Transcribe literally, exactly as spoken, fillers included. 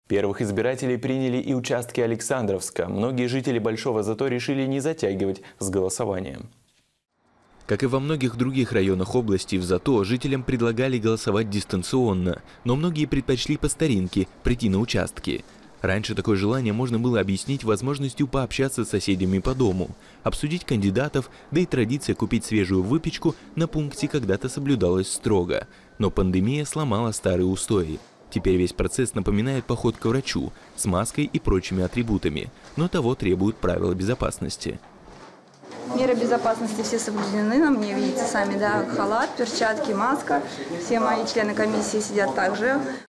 Первых избирателей приняли и участки Александровска. Многие жители Большого Зато решили не затягивать с голосованием. Как и во многих других районах области, в Зато жителям предлагали голосовать дистанционно, но многие предпочли по старинке прийти на участки. Раньше такое желание можно было объяснить возможностью пообщаться с соседями по дому, обсудить кандидатов, да и традиция купить свежую выпечку на пункте когда-то соблюдалась строго. Но пандемия сломала старые устои. Теперь весь процесс напоминает поход к врачу с маской и прочими атрибутами, но того требуют правила безопасности. Меры безопасности все соблюдены, на мне видите сами, да, халат, перчатки, маска. Все мои члены комиссии сидят также.